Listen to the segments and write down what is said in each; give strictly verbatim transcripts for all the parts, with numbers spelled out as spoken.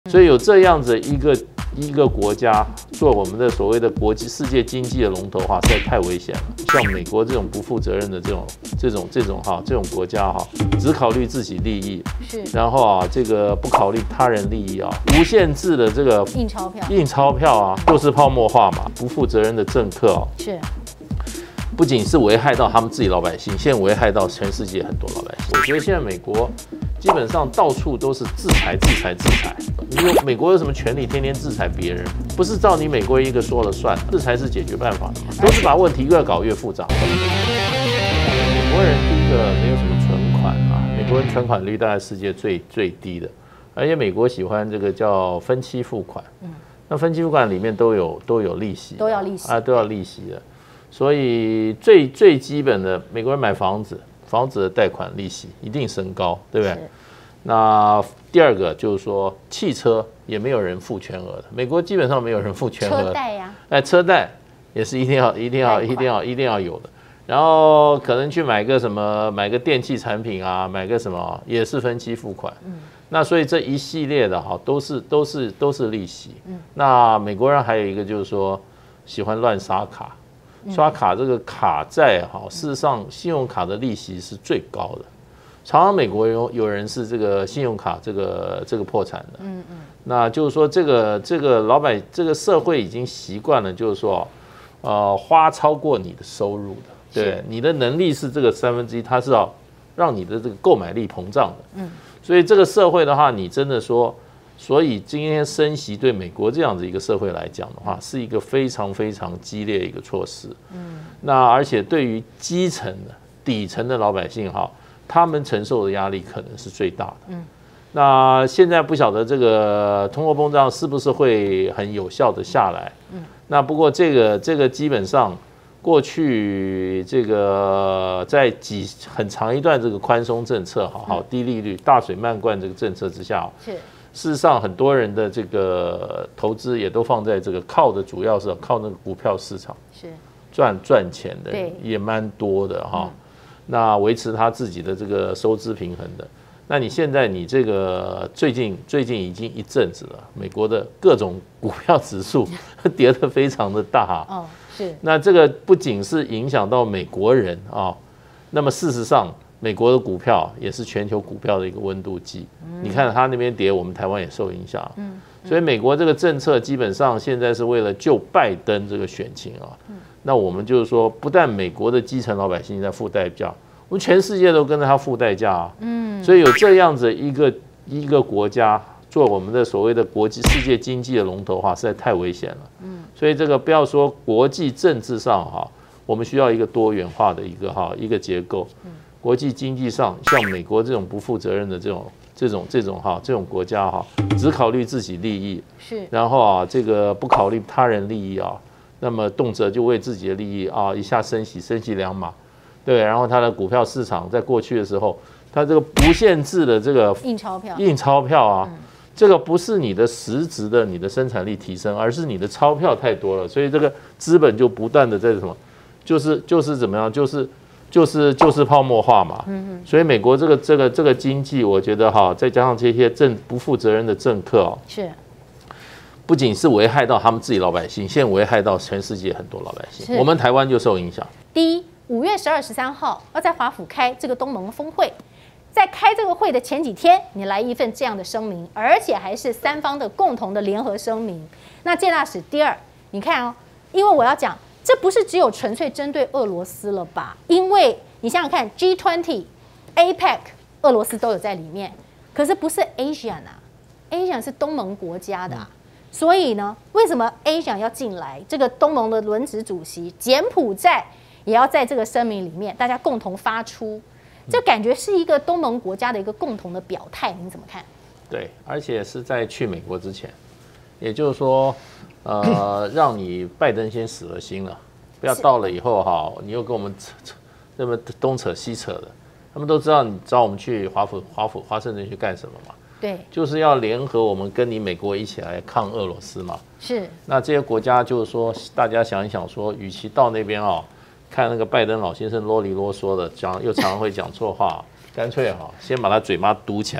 所以有这样子一个一个国家做我们的所谓的国际世界经济的龙头的话，实在太危险了。像美国这种不负责任的这种这种这种哈这种国家哈，只考虑自己利益， 是， 然后啊这个不考虑他人利益啊，无限制的这个印钞票， 印钞票啊，就是泡沫化嘛，不负责任的政客啊， 是。 不仅是危害到他们自己老百姓，现在危害到全世界很多老百姓。我觉得现在美国基本上到处都是制裁、制裁、制裁。你有美国有什么权利天天制裁别人？不是照你美国一个说了算，制裁是解决办法的嘛？都是把问题越搞越复杂。美国人第一个没有什么存款啊，美国人存款率大概世界最最低的，而且美国喜欢这个叫分期付款。嗯，那分期付款里面都有都有利息， 都要利息啊，都要利息的。 所以最最基本的，美国人买房子，房子的贷款利息一定升高，对不对？那第二个就是说，汽车也没有人付全额的，美国基本上没有人付全额。 车贷呀， 哎，车贷也是一定要、一定要、一定要、一定要有的。然后可能去买个什么，买个电器产品啊，买个什么也是分期付款。嗯。那所以这一系列的哈，都是都是都是利息。嗯。那美国人还有一个就是说，喜欢乱刷卡。 刷卡这个卡债哈，事实上信用卡的利息是最高的。常常美国有有人是这个信用卡这个这个破产的，嗯嗯，那就是说这个这个老百这个社会已经习惯了，就是说，呃，花超过你的收入的，对，你的能力是这个三分之一，它是要让你的这个购买力膨胀的，嗯，所以这个社会的话，你真的说。 所以今天升息对美国这样子一个社会来讲的话，是一个非常非常激烈的一个措施。嗯，那而且对于基层的底层的老百姓哈，他们承受的压力可能是最大的。嗯，那现在不晓得这个通货膨胀是不是会很有效的下来？嗯，那不过这个这个基本上过去这个在几很长一段这个宽松政策，好好低利率、大水漫灌这个政策之下，是。 事实上，很多人的这个投资也都放在这个靠的，主要是靠那个股票市场，是赚赚钱的也蛮多的哈。嗯、那维持他自己的这个收支平衡的。那你现在你这个最近最近已经一阵子了，美国的各种股票指数跌得非常的大。哦，是。那这个不仅是影响到美国人啊，那么事实上。 美国的股票也是全球股票的一个温度计，你看它那边跌，我们台湾也受影响。所以美国这个政策基本上现在是为了救拜登这个选情啊。那我们就是说，不但美国的基层老百姓在付代价，我们全世界都跟着他付代价啊。所以有这样子一个一个国家做我们的所谓的国际世界经济的龙头的话，实在太危险了。所以这个不要说国际政治上哈，我们需要一个多元化的一个哈一个结构。 国际经济上，像美国这种不负责任的这种、这种、这种哈，这种国家哈，只考虑自己利益，是，然后啊，这个不考虑他人利益啊，那么动辄就为自己的利益啊，一下升息，升息两码，对，然后它的股票市场在过去的时候，它这个不限制的这个印钞票， 印钞票啊，嗯、这个不是你的实质的你的生产力提升，而是你的钞票太多了，所以这个资本就不断的在什么，就是就是怎么样，就是。 就是就是泡沫化嘛，所以美国这个这个这个经济，我觉得哈，再加上这些政不负责任的政客哦，是，不仅是危害到他们自己老百姓，现在危害到全世界很多老百姓，我们台湾就受影响。 第一，五月十二、十三号要在华府开这个东盟峰会，在开这个会的前几天，你来一份这样的声明，而且还是三方的共同的联合声明。那介大使，第二，你看哦，因为我要讲。 这不是只有纯粹针对俄罗斯了吧？因为你想想看 ，G 二十、A P E C， 俄罗斯都有在里面，可是不是 A S E A N 啊 ，A S E A N 是东盟国家的、啊，所以呢，为什么 A S E A N 要进来？这个东盟的轮值主席柬埔寨也要在这个声明里面，大家共同发出，这感觉是一个东盟国家的一个共同的表态，您怎么看？ 对，而且是在去美国之前，也就是说。呃，让你拜登先死了心了，不要到了以后哈，你又跟我们扯扯那么东扯西扯的，他们都知道你找我们去华府、华府、华盛顿去干什么嘛？对，就是要联合我们跟你美国一起来抗俄罗斯嘛。是，那这些国家就是说，大家想一想说，与其到那边哦，看那个拜登老先生啰里啰嗦的讲，又常常会讲错话，干脆哈，先把他嘴巴堵起来。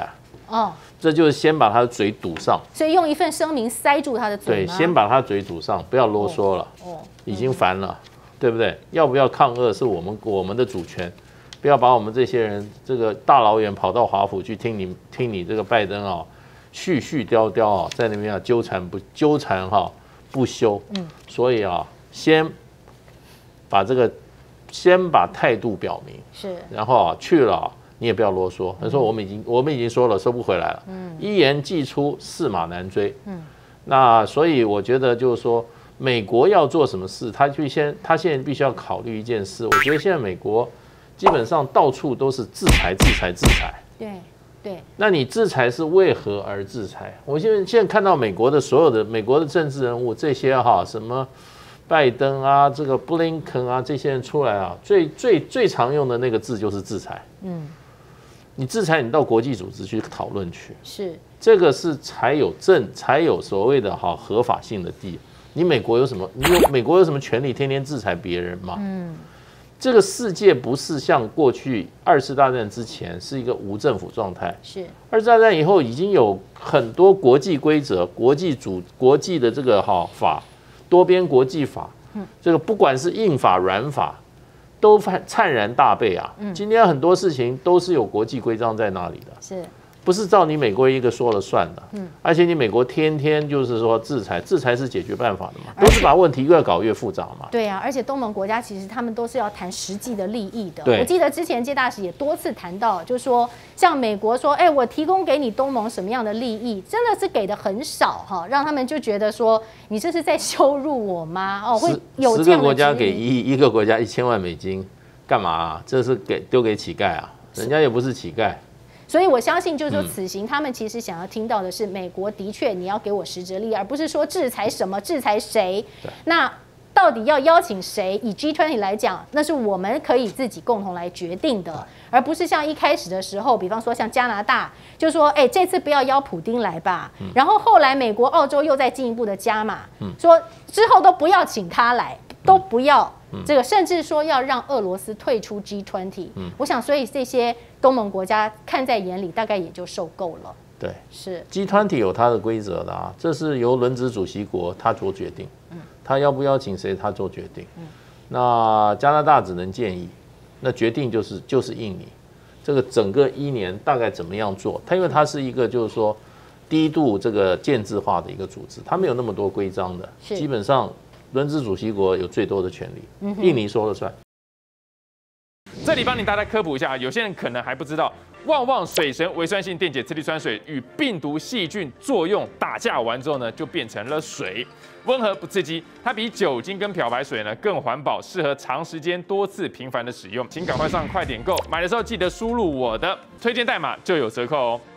哦， 这就是先把他的嘴堵上， 所以用一份声明塞住他的嘴对， 吗？ 先把他嘴堵上，不要啰嗦了， 哦， 已经烦了，对不对？要不要抗俄是我们我们的主权，不要把我们这些人这个大老远跑到华府去听你听你这个拜登啊，絮絮叨叨啊，在那边啊纠缠不纠缠哈、不休，嗯，所以啊，先把这个先把态度表明， 是， 然后啊去了啊。你也不要啰嗦。他说我们已经我们已经说了，收不回来了。嗯，一言既出，驷马难追。嗯，那所以我觉得就是说，美国要做什么事，他去先他现在必须要考虑一件事。我觉得现在美国基本上到处都是制裁、制裁、制裁。 对对。 那你制裁是为何而制裁？我现在现在看到美国的所有的美国的政治人物这些哈什么。拜登啊，这个布林肯啊，这些人出来啊，最最最常用的那个字就是制裁。嗯，你制裁，你到国际组织去讨论去， 是这个是才有正才有所谓的哈合法性的地。你美国有什么？你有美国有什么权利天天制裁别人吗？嗯，这个世界不是像过去二次大战之前是一个无政府状态， 是二次大战以后已经有很多国际规则、国际主国际的这个哈法。多边国际法，这个不管是硬法软法，都灿然大备啊！今天很多事情都是有国际规章在那里的， 是不是照你美国一个说了算的？嗯，而且你美国天天就是说制裁，制裁是解决办法的嘛，都是把问题越搞越复杂嘛。 对啊，而且东盟国家其实他们都是要谈实际的利益的。 对， 我记得之前介大使也多次谈到，就是说像美国说，哎，我提供给你东盟什么样的利益，真的是给的很少哈，让他们就觉得说你这是在羞辱我吗？哦，会有这样的质疑。 十个国家给一亿，一个国家一千万美金，干嘛啊？这是给丢给乞丐啊？人家也不是乞丐。 所以我相信，就是说，此行他们其实想要听到的是，美国的确你要给我实质利益，而不是说制裁什么、制裁谁。那到底要邀请谁？以 G 二十 来讲，那是我们可以自己共同来决定的，而不是像一开始的时候，比方说像加拿大，就说，哎，这次不要邀普丁来吧。然后后来美国、澳洲又再进一步的加码，说之后都不要请他来，都不要。这个甚至说要让俄罗斯退出 G 二十，嗯，我想，所以这些东盟国家看在眼里，大概也就受够了。 对， 是 G 二十有它的规则的啊，这是由轮值主席国他做决定，嗯，他要不邀请谁，他做决定。嗯，那加拿大只能建议，那决定就是就是印尼，这个整个一年大概怎么样做？它因为它是一个就是说低度这个建制化的一个组织，它没有那么多规章的，基本上。轮值主席国有最多的权利，嗯、印尼说了算。 这里帮你大家科普一下，有些人可能还不知道，旺旺水神微酸性电解次氯酸水与病毒细菌作用打架完之后呢，就变成了水，温和不刺激，它比酒精跟漂白水呢更环保，适合长时间多次频繁的使用。请赶快上快点购，买的时候记得输入我的推荐代码就有折扣哦。